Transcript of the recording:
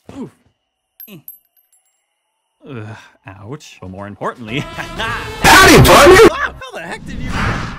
Oof. Ouch. But more importantly, howdy, partner! Wow, how the heck did you...